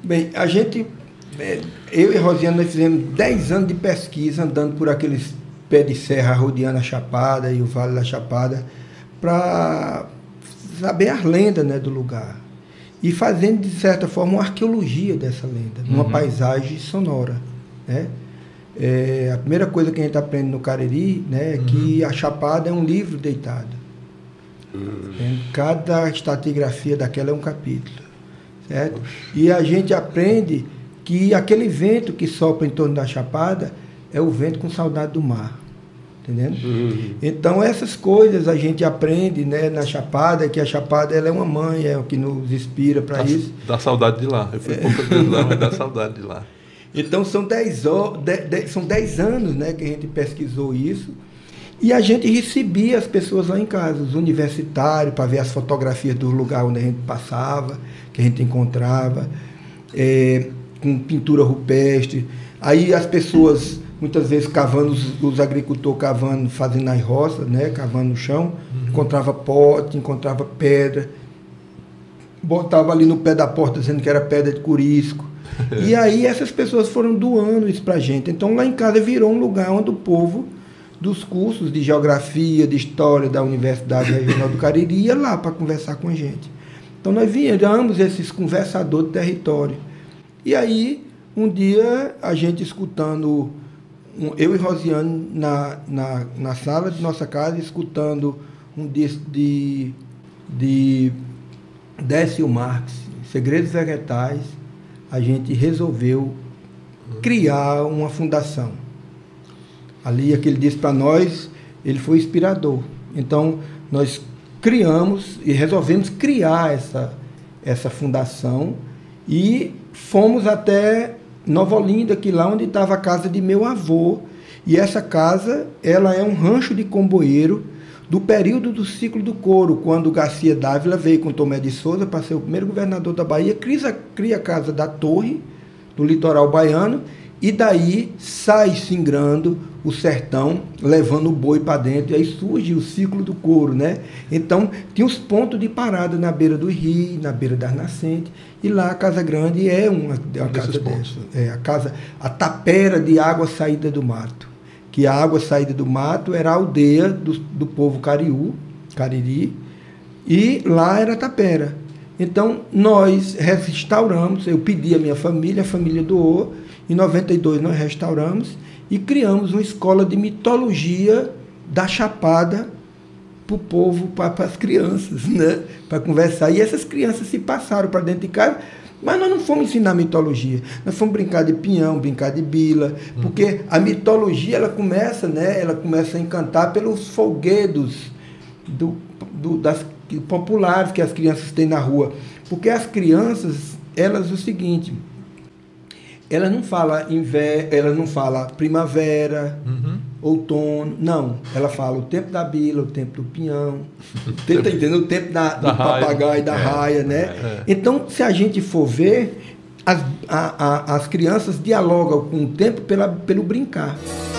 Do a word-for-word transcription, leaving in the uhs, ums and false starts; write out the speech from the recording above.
Bem, a gente, eu e Rosiane, nós fizemos dez anos de pesquisa andando por aqueles pés de serra, rodeando a Chapada e o Vale da Chapada, para saber as lendas, né, do lugar. E fazendo, de certa forma, uma arqueologia dessa lenda, numa uhum. paisagem sonora, né? É, a primeira coisa que a gente aprende no Cariri, né, é uhum. que a Chapada é um livro deitado. Uhum. Cada estratigrafia daquela é um capítulo, certo? Uhum. E a gente aprende que aquele vento que sopra em torno da Chapada é o vento com saudade do mar, entendendo? Uhum. Então essas coisas a gente aprende, né, na Chapada, que a Chapada ela é uma mãe, é o que nos inspira para isso. Dá saudade de lá. Eu fui poucas vezes lá, mas dá saudade de lá. Então são dez, são dez anos, né, que a gente pesquisou isso, e a gente recebia as pessoas lá em casa, os universitários, para ver as fotografias do lugar onde a gente passava, que a gente encontrava, é, com pintura rupestre. Aí as pessoas, muitas vezes cavando, os, os agricultores cavando, fazendo nas roças, né, cavando no chão, uhum. encontrava pote, encontrava pedra, botava ali no pé da porta dizendo que era pedra de curisco. E aí essas pessoas foram doando isso pra gente. Então lá em casa virou um lugar onde o povo dos cursos de geografia, de história da Universidade Regional do Cariri ia lá para conversar com a gente. Então nós viramos esses conversadores de território. E aí, um dia, a gente escutando, eu e Rosiane na, na, na sala de nossa casa, escutando um disco de, de Décio Marques, Segredos Vegetais, a gente resolveu criar uma fundação. Ali, aquele disse para nós, ele foi inspirador. Então, nós criamos e resolvemos criar essa, essa fundação e fomos até Nova Olinda, que lá onde estava a casa de meu avô. E essa casa, ela é um rancho de comboeiro do período do ciclo do couro, quando Garcia Dávila veio com Tomé de Souza para ser o primeiro governador da Bahia, cria, cria a Casa da Torre, no litoral baiano, e daí sai singrando o sertão, levando o boi para dentro, e aí surge o ciclo do couro, né? Então, tinha os pontos de parada na beira do rio, na beira das nascentes, e lá a Casa Grande é uma, uma casa dessa. É a casa, a tapera de água saída do mato. Que a água saída do mato era a aldeia do, do povo cariú, Cariri, e lá era a tapera. Então, nós restauramos, eu pedi à minha família, a família doou, em noventa e dois nós restauramos e criamos uma escola de mitologia da Chapada para o povo, para as crianças, né? Para conversar. E essas crianças se passaram para dentro de casa. Mas nós não fomos ensinar mitologia, nós fomos brincar de pinhão, brincar de bila, porque a mitologia ela começa, né, ela começa a encantar pelos folguedos do, do, das, populares que as crianças têm na rua. Porque as crianças, elas o seguinte, elas não falam inverno, elas não falam primavera, uhum. outono, não. Ela fala o tempo da bila, o tempo do pinhão, tá entendendo? O tempo da, da do raia. Papagaio, da é, raia, né? É. Então, se a gente for ver, as, a, a, as crianças dialogam com o tempo pela, pelo brincar.